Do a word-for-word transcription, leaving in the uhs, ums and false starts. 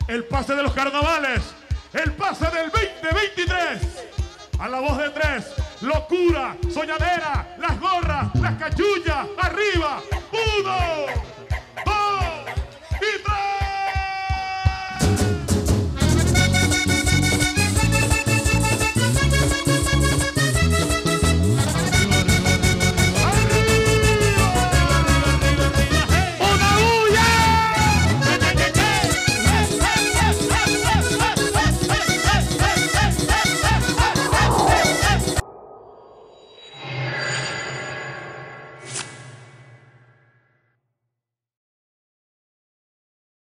El pase de los carnavales. El pase del veinte veintitrés. A la voz de tres. Locura, soñadera, las gorras, las cachullas. Arriba. Uno.